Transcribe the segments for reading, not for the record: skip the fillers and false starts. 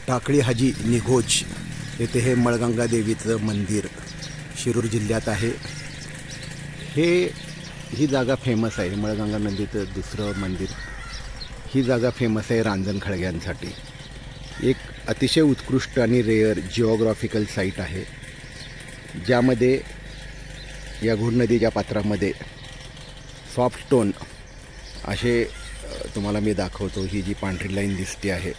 टाकळी हाजी निघोज येथे हे मळगंगा देवीचं मंदिर शिरूर जिल्ह्यात आहे। ही जागा फेमस आहे, मळगंगा नदीचं दुसरं मंदिर। ही जागा फेमस आहे रांजण खळग्यांसाठी। एक अतिशय उत्कृष्ट आणि रेअर जिओग्राफिकल साईट आहे, ज्यामध्ये या घुड नदीच्या पात्रामध्ये सॉफ्ट स्टोन असे तुम्हाला मी दाखवतो। ही जी पांढरी लाईन दिसते आहे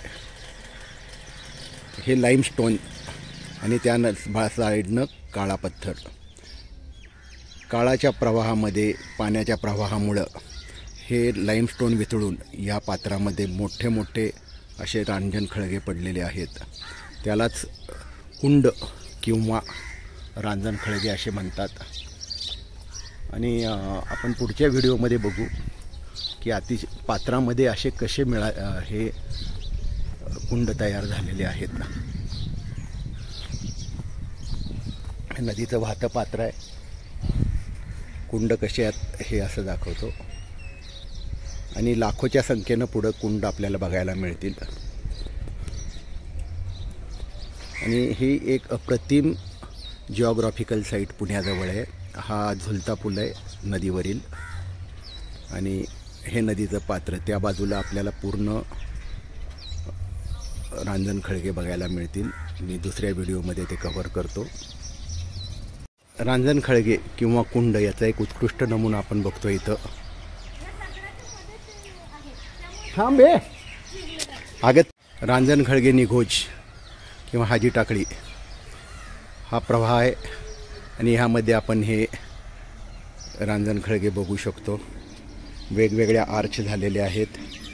हे लाईमस्टोन आणि त्या साईडनं काळा पत्थर। काळाच्या प्रवाहामध्ये पाण्याच्या प्रवाहामुळे हे लाईमस्टोन वितळून या पात्रामध्ये मोठे मोठे असे रांजण खळगे पडलेले आहेत। त्यालाच कुंड किंवा रांजण खळगे असे म्हणतात। आणि आपण पुढच्या व्हिडिओमध्ये बघू की पात्रामध्ये असे कसे हे कुंड तयार झालेले आहेत। हे नदीचं वाहतं पात्र आहे, कुंड कसे आहेत हे असं दाखवतो। आणि लाखोच्या संख्येनं पुढं कुंड आपल्याला बघायला मिळतील। आणि ही एक अप्रतिम जिओग्राफिकल साईट पुण्याजवळ आहे। हा झुलता पूल आहे नदीवरील आणि हे नदीचं पात्र। त्या बाजूला आपल्याला पूर्ण रांजण खळगे बघायला मिळतील। मी दुसऱ्या व्हिडिओमध्ये ते कव्हर करतो। रांजण खळगे किंवा कुंड याचा एक उत्कृष्ट नमुना आपण बघतो इथं। थांबे आगत रांजण खळगे निघोज किंवा हाजी टाकळी हा प्रवाह आहे आणि ह्यामध्ये आपण हे रांजण खळगे बघू शकतो। वेगवेगळ्या आर्च झालेले आहेत।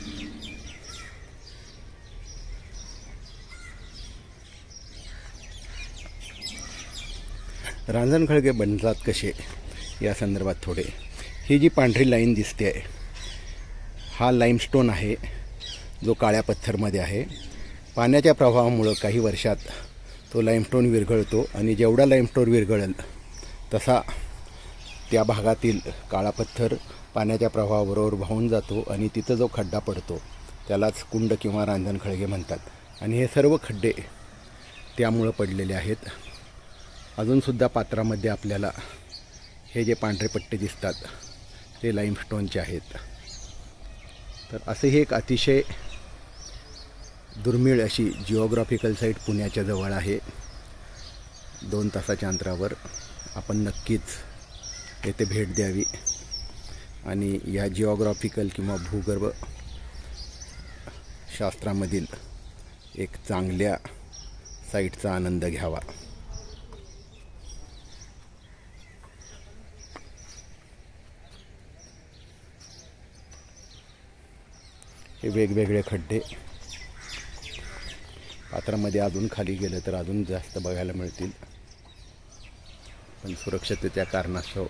रांजण खळगे बनतात कसे या संदर्भात थोडे। ही जी पांढरी लाईन दिसते आहे हा लाईमस्टोन आहे, जो काळ्या पत्थरमध्ये आहे। पाण्याच्या प्रवाहामुळे काही वर्षात तो लाईमस्टोन विरघळतो आणि जेवढा लाईमस्टोन विरघळेल तसा त्या भागातील काळा पत्थर पाण्याच्या प्रवाहाबरोबर वाहून जातो आणि तिथं जो खड्डा पडतो त्यालाच कुंड किंवा रांजण खळगे म्हणतात। आणि हे सर्व खड्डे त्यामुळे पडलेले आहेत। अजूनसुद्धा पात्रामध्ये आपल्याला हे जे पांढरे पट्टे दिसतात ते लाईमस्टोनचे आहेत। तर असे हे एक अतिशय दुर्मिळ अशी जिओग्राफिकल साईट पुण्याच्या जवळ आहे। 2 तासाच्या अंतरावर। आपण नक्कीच येथे भेट द्यावी आणि या जिओग्राफिकल किंवा भूगर्भ शास्त्रामधील एक चांगल्या साईटचा आनंद घ्यावा। हे वेगवेगळे खड्डे पात्रामध्ये अजून खाली गेलं तर अजून जास्त बघायला मिळतील, पण सुरक्षिततेच्या कारणास्तव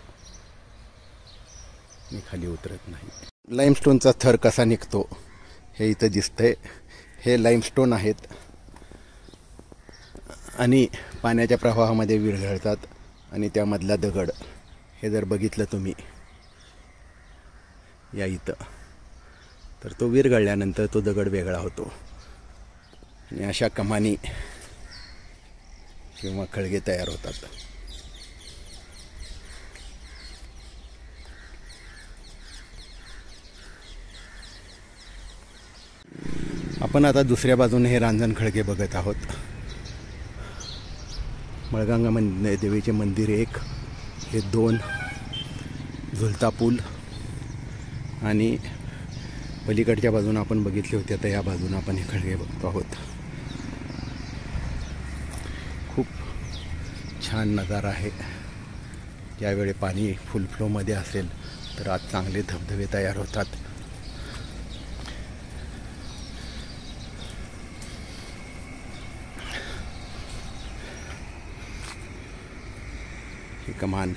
मी खाली उतरत नाही। लाईमस्टोनचा थर कसा निघतो हे इथं दिसतंय। हे लाईमस्टोन आहेत आणि पाण्याच्या प्रवाहामध्ये विरघळतात आणि त्यामधला दगड हे जर बघितलं तुम्ही या इथं तर तो विरघळल्यानंतर तो दगड वेगळा होतो आणि अशा कमानी किंवा खळगे तयार होतात। आपण आता दुसऱ्या बाजूने हे रांजण खळगे बघत आहोत। मळगंगा देवीचे मंदिर 1, हे 2, झुलता पूल आणि पलीकडच्या बाजूने आपण बघितले होते तर या बाजूने आपण हे खळगे बघतो आहोत। खूप छान नजारा आहे। ज्यावेळी पाणी फुल फ्लोमध्ये असेल तर आज चांगले धबधबे तयार होतात। ही कमान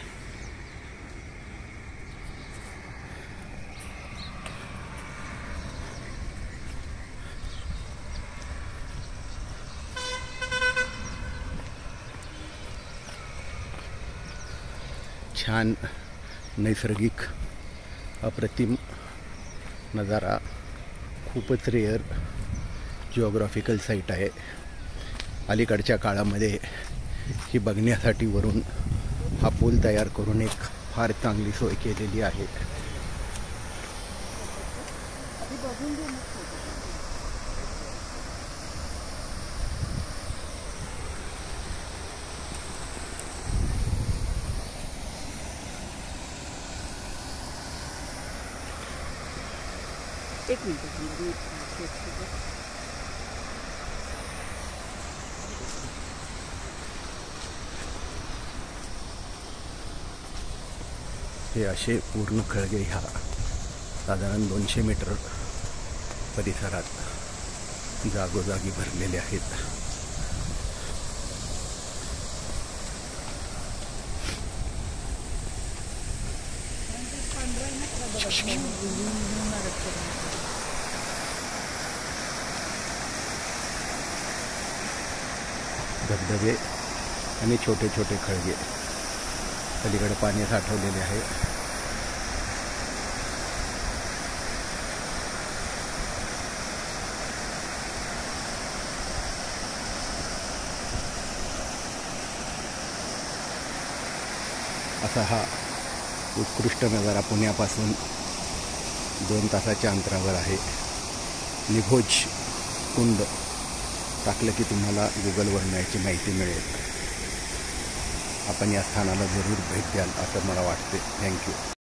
छान नैसर्गिक अप्रतिम नज़ारा, खूपच रेअर जिओग्राफिकल साईट आहे। अलीकडच्या काळामध्ये ही बघण्यासाठी वरून हा पूल तयार करून एक फार चांगली सोय केलेली आहे. एक मिनिट. हे असे पूर्ण खळगे ह्या साधारण 200 मीटर परिसरात जागोजागी भरलेले आहेत. धबधबे आणि छोटे छोटे खळगे अलीकडे पाणी साठवलेले आहे. असा हा उत्कृष्ट नजारा पुण्यापासून 2 तासाच्या अंतरावर आहे. निभोज कुंड टाकलं की तुम्हाला गुगलवर याची माहिती मिळेल. आपण या स्थानाला जरूर भेट द्याल असं मला वाटते. थँक्यू.